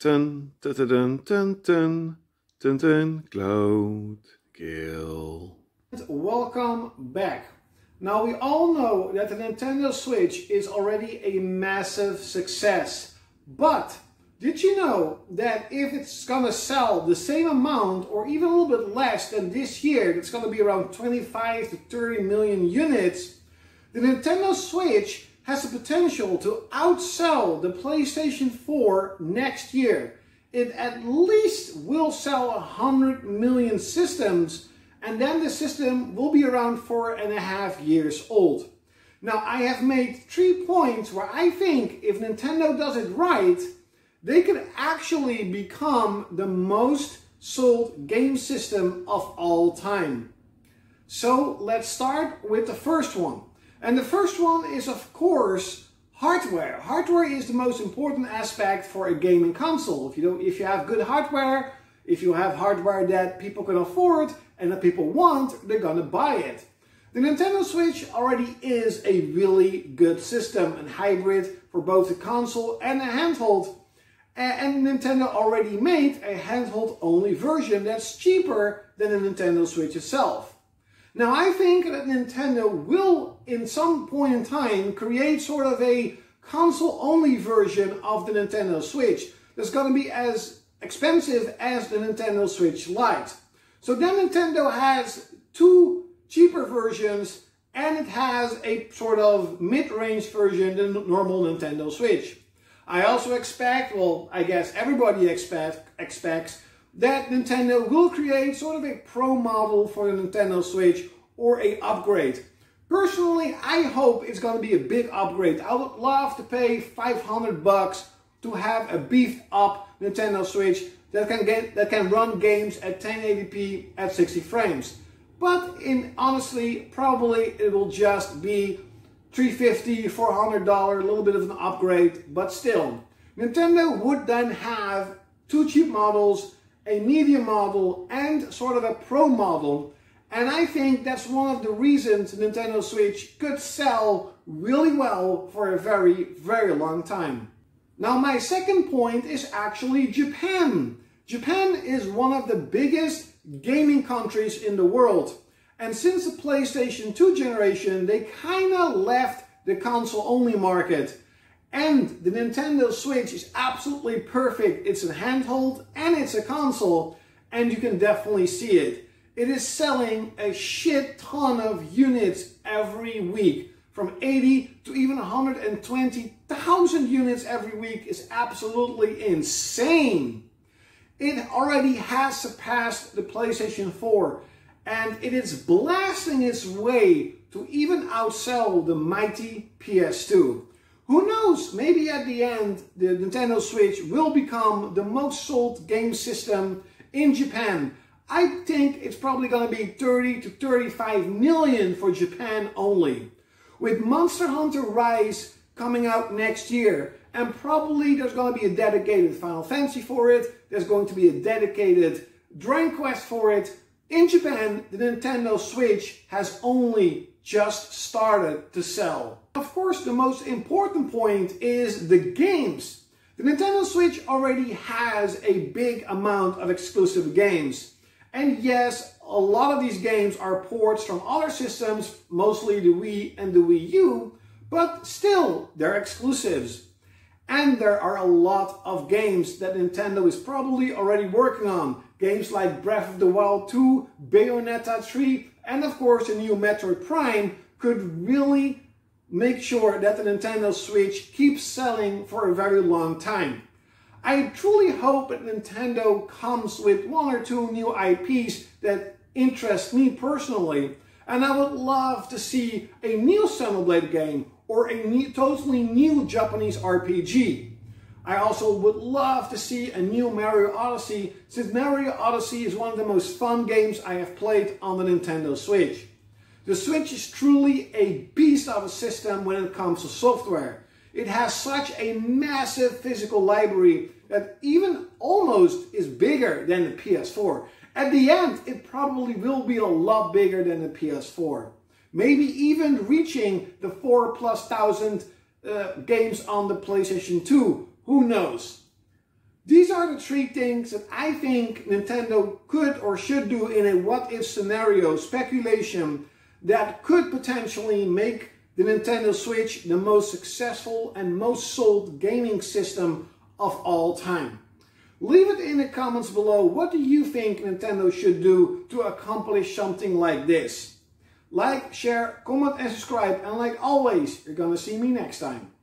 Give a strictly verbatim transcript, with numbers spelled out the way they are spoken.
Dun, dun, dun, dun, dun, dun, dun, dun, Cloud Kill. Welcome back. Now we all know that the Nintendo Switch is already a massive success, but did you know that if it's gonna sell the same amount or even a little bit less than this year, it's gonna be around twenty-five to thirty million units, the Nintendo Switch has the potential to outsell the PlayStation four next year. It at least will sell one hundred million systems, and then the system will be around four and a half years old. Now, I have made three points where I think if Nintendo does it right, they could actually become the most sold game system of all time. So let's start with the first one. And the first one is, of course, hardware. Hardware is the most important aspect for a gaming console. If you don't, if you have good hardware, if you have hardware that people can afford and that people want, they're gonna buy it. The Nintendo Switch already is a really good system and hybrid for both the console and a handheld. And Nintendo already made a handheld-only version that's cheaper than the Nintendo Switch itself. Now, I think that Nintendo will, in some point in time, create sort of a console-only version of the Nintendo Switch that's going to be as expensive as the Nintendo Switch Lite. So then Nintendo has two cheaper versions, and it has a sort of mid-range version than the normal Nintendo Switch. I also expect, well, I guess everybody expect, expects, that Nintendo will create sort of a pro model for the Nintendo Switch or a upgrade. Personally, I hope it's going to be a big upgrade. I would love to pay five hundred bucks to have a beefed up Nintendo Switch that can get that can run games at ten eighty p at sixty frames. But in honestly, probably it will just be three hundred fifty dollars, four hundred dollars, a little bit of an upgrade, but still. Nintendo would then have two cheap models, a medium model, and sort of a pro model. And I think that's one of the reasons the Nintendo Switch could sell really well for a very, very long time. Now, my second point is actually Japan. Japan is one of the biggest gaming countries in the world. And since the PlayStation two generation, they kind of left the console-only market. And the Nintendo Switch is absolutely perfect. It's a handheld and it's a console, and you can definitely see it. It is selling a shit ton of units every week. From eighty to even one hundred twenty thousand units every week is absolutely insane. It already has surpassed the PlayStation four, and it is blasting its way to even outsell the mighty P S two. Who knows, maybe at the end the Nintendo Switch will become the most sold game system in Japan. I think it's probably going to be thirty to thirty-five million for Japan only. With Monster Hunter Rise coming out next year, and probably there's going to be a dedicated Final Fantasy for it, there's going to be a dedicated Dragon Quest for it. In Japan, the Nintendo Switch has only just started to sell. Of course, the most important point is the games. The Nintendo Switch already has a big amount of exclusive games. And yes, a lot of these games are ports from other systems, mostly the Wii and the Wii U, but still, they're exclusives. And there are a lot of games that Nintendo is probably already working on. Games like Breath of the Wild two, Bayonetta three, and of course the new Metroid Prime could really make sure that the Nintendo Switch keeps selling for a very long time. I truly hope that Nintendo comes with one or two new I Ps that interest me personally, and I would love to see a new Xenoblade game or a new, totally new Japanese R P G. I also would love to see a new Mario Odyssey, since Mario Odyssey is one of the most fun games I have played on the Nintendo Switch. The Switch is truly a beast of a system when it comes to software. It has such a massive physical library that even almost is bigger than the P S four. At the end, it probably will be a lot bigger than the P S four. Maybe even reaching the four plus thousand uh, games on the PlayStation two. Who knows? These are the three things that I think Nintendo could or should do in a what-if scenario speculation that could potentially make the Nintendo Switch the most successful and most sold gaming system of all time. Leave it in the comments below. What do you think Nintendo should do to accomplish something like this? Like, share, comment and subscribe, and like always, you're gonna see me next time.